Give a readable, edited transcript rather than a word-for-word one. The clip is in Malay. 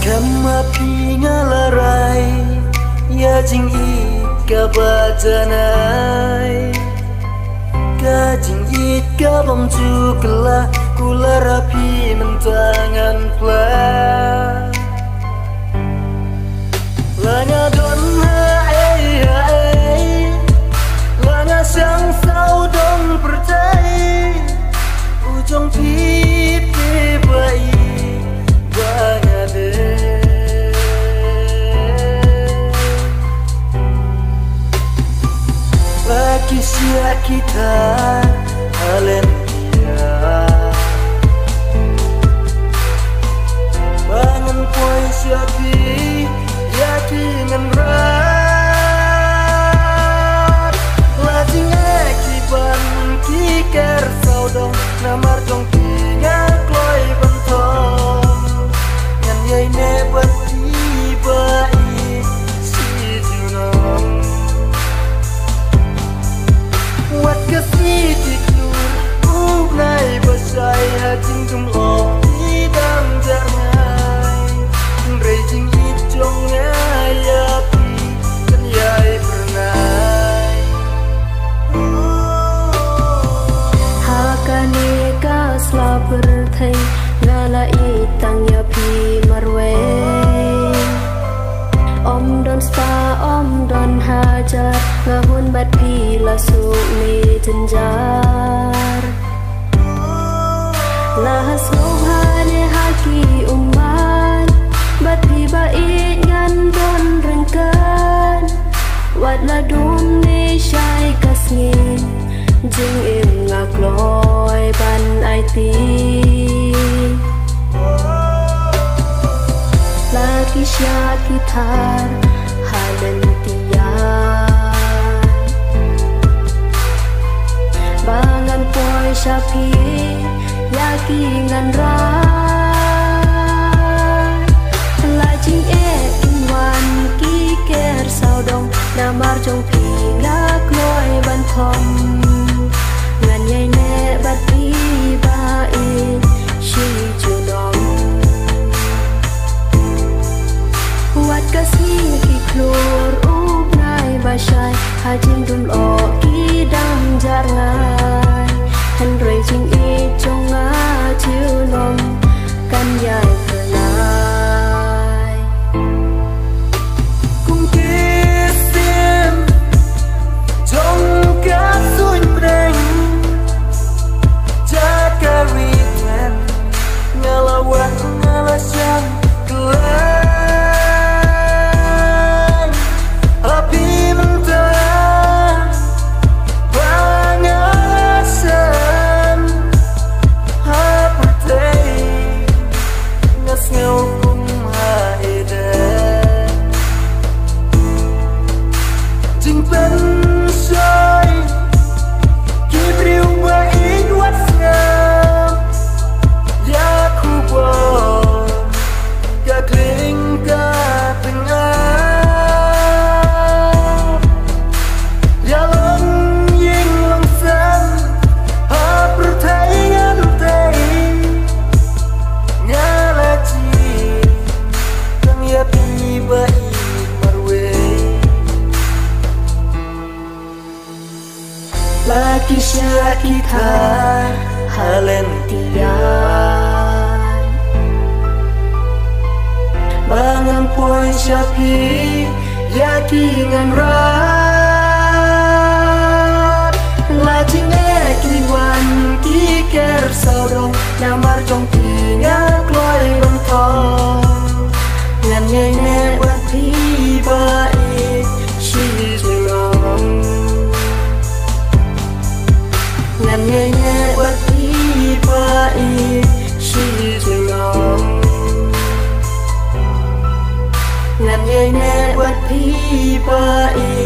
Kamapi ngalaray ya jing it kabajanay kajing it kabam cukla kula rapi mentangan pla lanya don hai lanya sang sau don percaya ujung pipi bayi banyak deh lagi siap kita halen dia bangun poin siapi yakinan rat lajing akiban kiker saudong namar jong tiga kloi bentong ngan yai nebat tiba si junong wat kasih tiklur ubnai basai hajing jumlo idang jarnai rejing ijong ngayapi dan yai bernai hakane ka sla berthai ngala itang yapi marwe om don spa om don hajar ngahun bat pila sumi jenjar lahas ngohane haki umat bat piba ingan don rengkan wat ladum ni syai kasngin jing im ngakloi ban aiti lagi syak gitar halen tiang bangan poi syapi yakingan rai lajing inwan kiker saudong namar jong pinga kloi bantom ngan yai ne bat ibai shi junong wat kasih kiklur ubnai basai hajing dum lo kidam jarngai han rejing ijong ngajunong kan yai pernai kung kisim jong kasuin breng jaga witen ngalawat ngalasan gelap lagi syak kita halen tiang bangan poin syapi yakingan rat lajing ekiwan kiker saudong namar jong tiga kloi bentong ngan yai ne wat tiba si junong ngan yai ne wat tiba si junong ngan yai ne wat tiba